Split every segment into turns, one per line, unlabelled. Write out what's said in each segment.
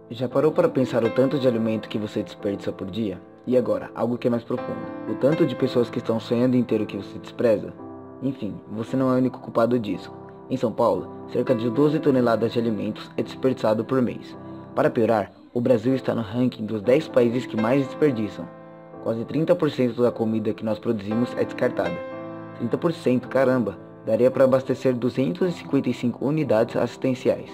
Já parou para pensar o tanto de alimento que você desperdiça por dia? E agora, algo que é mais profundo. O tanto de pessoas que estão sonhando em ter o que você despreza? Enfim, você não é o único culpado disso. Em São Paulo, cerca de 12 toneladas de alimentos é desperdiçado por mês. Para piorar, o Brasil está no ranking dos 10 países que mais desperdiçam. Quase 30% da comida que nós produzimos é descartada. 30%, caramba! Daria para abastecer 255 unidades assistenciais.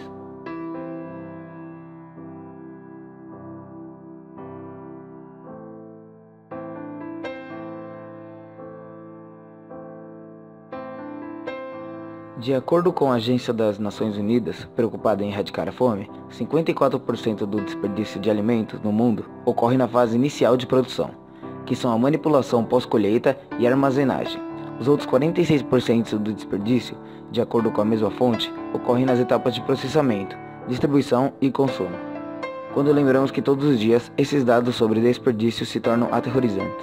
De acordo com a Agência das Nações Unidas, preocupada em erradicar a fome, 54% do desperdício de alimentos no mundo ocorre na fase inicial de produção, que são a manipulação pós-colheita e a armazenagem. Os outros 46% do desperdício, de acordo com a mesma fonte, ocorrem nas etapas de processamento, distribuição e consumo. Quando lembramos que todos os dias esses dados sobre desperdício se tornam aterrorizantes.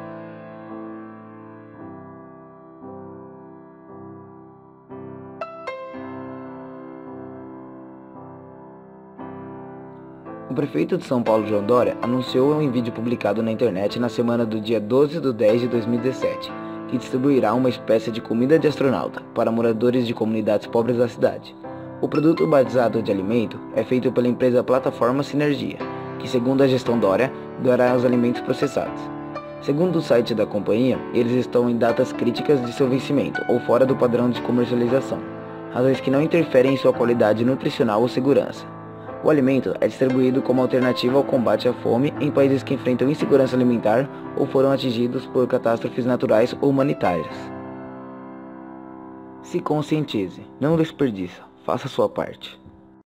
O prefeito de São Paulo, João Dória, anunciou em vídeo publicado na internet na semana do dia 12/10/2017, que distribuirá uma espécie de comida de astronauta para moradores de comunidades pobres da cidade. O produto batizado de alimento é feito pela empresa Plataforma Sinergia, que, segundo a gestão Dória, doará os alimentos processados. Segundo o site da companhia, eles estão em datas críticas de seu vencimento ou fora do padrão de comercialização, razões que não interferem em sua qualidade nutricional ou segurança. O alimento é distribuído como alternativa ao combate à fome em países que enfrentam insegurança alimentar ou foram atingidos por catástrofes naturais ou humanitárias. Se conscientize, não desperdiça, faça a sua parte.